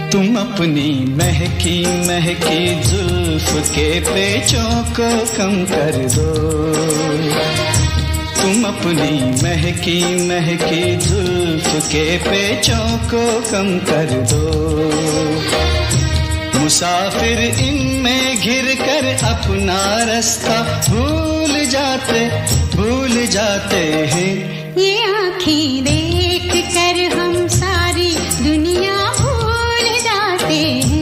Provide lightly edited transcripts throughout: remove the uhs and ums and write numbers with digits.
तुम अपनी महकी महकी जुल्फ के पेचों को कम कर दो। तुम अपनी महकी महकी जुल्फ के पेचों को कम कर दो। मुसाफिर इनमें घिर कर अपना रास्ता भूल जाते हैं। ये आँखें देख कर हम सारी दुनिया भूल जाते हैं।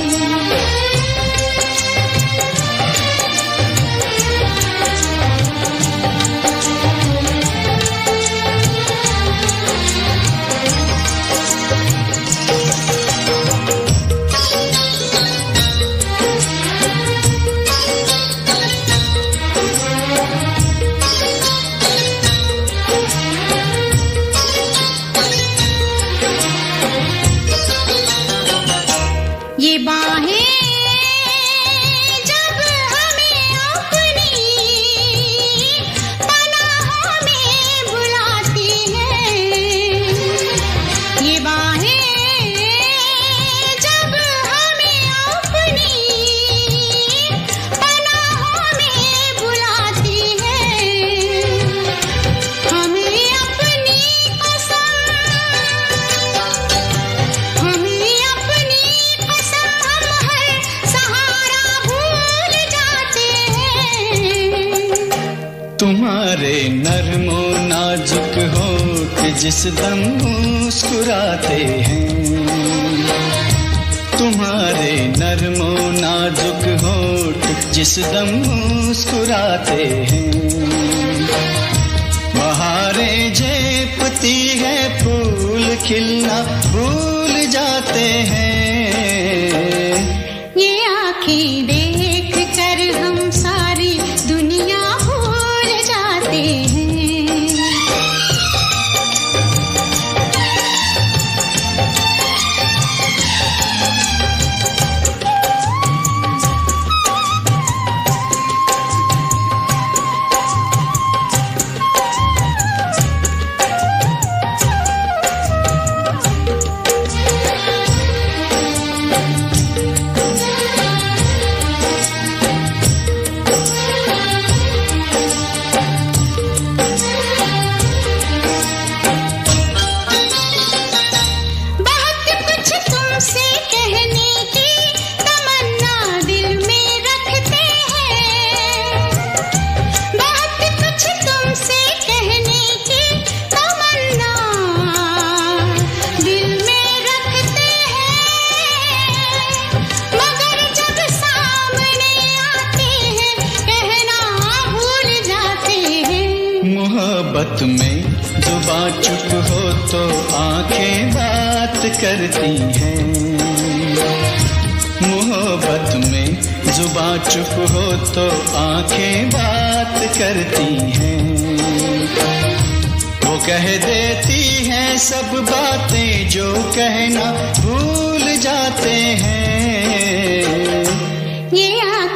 ये बाहें जब हमें अपनी पनाहों में बुलाती हैं, ये बाहें जब हमें अपनी पनाहों में बुलाती हैं, हमें अपनी कसम तुम्हारे नर्मो नाजुक होठ जिस दम मुस्कुराते हैं। तुम्हारे नर्मो नाजुक होठ जिस दम मुस्कुराते हैं। बहारें झेपती है फूल खिलना भूल जाते हैं। ये आँखें देख कर हम सारी दुनिया भूल जाते हैं। मोहब्बत में जुबां चुप हो तो आंखें बात करती हैं। मोहब्बत में जुबां चुप हो तो आंखें बात करती हैं। वो कह देती हैं सब बातें जो कहना भूल जाते हैं। ये